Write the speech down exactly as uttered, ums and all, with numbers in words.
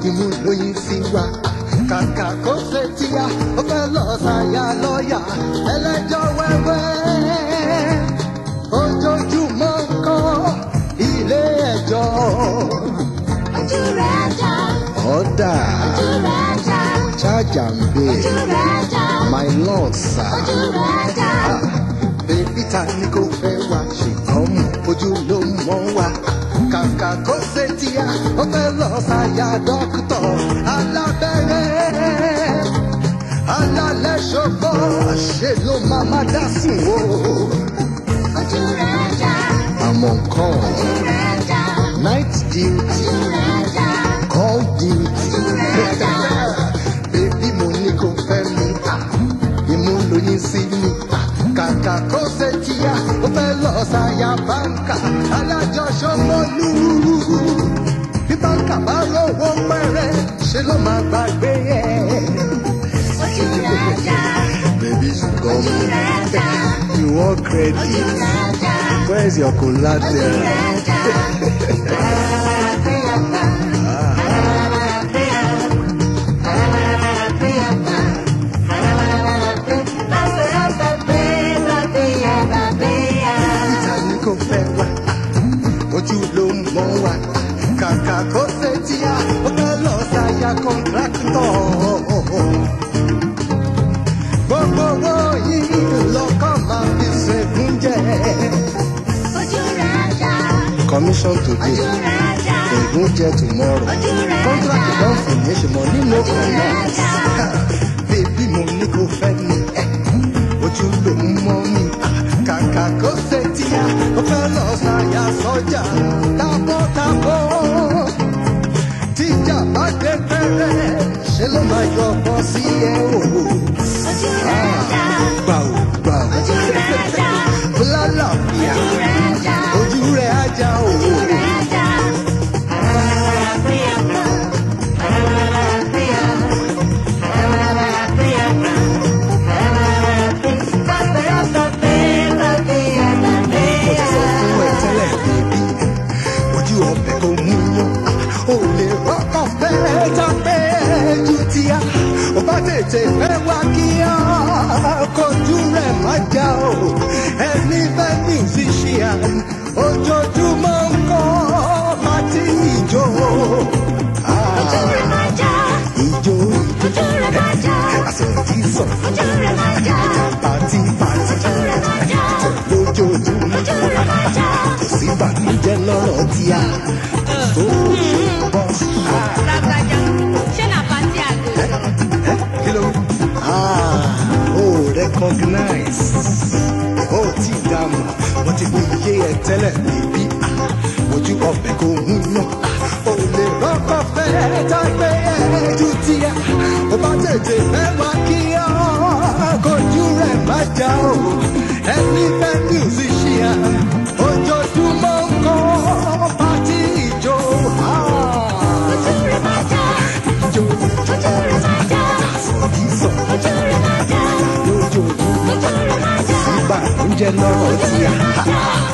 ìmú lóyún sí wa kàkà kó ṣe tíya ó fẹ́ lọ ṣàyà lọ́ọ̀yà ẹlẹ́jọ́ wẹ́wẹ́ ojoojúmọ́ nǹkan ilé ẹjọ́. ojú rẹ̀ já. ọ̀dà. ojú rẹ̀ já. charge and bail. ojú rẹ̀ já. my lord sir. ojú rẹ̀ já. bébí ta ni kò fẹ́ wá ṣùgbọ́n mú ojú ló mọ́ wá kàkà kó ṣe tíya ó fẹ́ lọ ṣàyà dókítọ̀ alábẹ́rẹ́ alálẹ̀ ṣòfò ṣe ló máa má dá sùn o. ojú rẹ̀ já. àmọ́ nǹkan ojú rẹ̀ já. night duty ojú rẹ̀ já. call duty ojú rẹ̀ já. bébí mo ní kò fẹ́ mi ìmú lóyún sí mi kàkà kó ṣe tíya ó fẹ́ lọ ṣàyà báńkà alájọṣọmọlú bí báńkà bá rówó pẹ́rẹ́ ṣe ló máa gbàgbé ẹ̀. ojú rẹ̀ já. Baby, you come. ojú rẹ̀ já. You want ojú credit? rẹ̀ já. Where's your ojú collateral? rẹ̀ já. Ìtàní kò fẹ́ wá, ojú ló ń mọ́ wá. Kàkà kó ṣe tíya, ó fẹ́ lọ ṣàyà kọ́ńtráktọ̀. Gbogbo owó yìí lọ́kàn máa fi ṣègùn jẹ. ojú rẹ̀ já. Commission today, ojú rẹ̀ já. ṣègùn jẹ tomorrow. ojú rẹ̀ Contract já. don finish, money no ojú rẹ̀ comot. já. Bébí mo ní kò fẹ́ mi, ojú ló ń mọ́ mi. Kàkà kó ṣe tíya, ó fẹ́ lọ ṣàyà sọ́jà. Tábọ́tábọ́, tíjà bá dé pẹ́rẹ́, ṣe ló máa yọ ọkọ sí ẹ o. ojú rẹ̀ já. Gbàù gbàù, ojú rẹ̀ já. bùlálàfíà, ojú rẹ̀ já. ojú rẹ̀ ajá o. ojú rẹ̀ já. Mo ti sọ fún ẹ tẹ́lẹ̀ bèbí, ojú ọbẹ̀ kò mú yán. O lè rọ́kọ̀ fẹ́ jáde ju tíya, ó bá tètè fẹ́ wá kíá, kojú rẹ̀ má já o. Ẹni fẹ́ musician, ojoojúmọ́ ń kọ́ pátí ìjó. ojú rẹ̀ má já. Ìjó ojú rẹ̀ má já. àsọ̀tí sọ̀, ojú rẹ̀ má já. pátí pátí ojú rẹ̀ má já. lójoojúmọ́. ojú rẹ̀ má já. Kò sí ìbànújẹ́ lọ́rọ̀ tíya, kò sówó ṣùgbọ́n. Lágbájá, ṣé nà pàtí àgbẹ̀? Kí ló? Ah, oh, recognize. Oh, tí dààmú, wọ́n ti fi yé ẹ tẹ́lẹ̀ bèbí. Ojú ọbẹ̀ kò mú yán. O lè rọ́kọ̀ fẹ́ jágbe ẹ̀jú tíya. Ó bá tètè fẹ́ wá kíá, kojú rẹ̀ má já o. Ẹni fẹ́ musician, ojoojúmọ́ ń kọ́ pátí ìjó. ojú rẹ̀ má já. Ìjó ojú rẹ̀ má já. àsọ̀tí sọ̀. ojú rẹ̀ má já. Lójoojúmọ́ ojú rẹ̀ má já. ìbànújẹ́ lọ́rọ̀ tí a.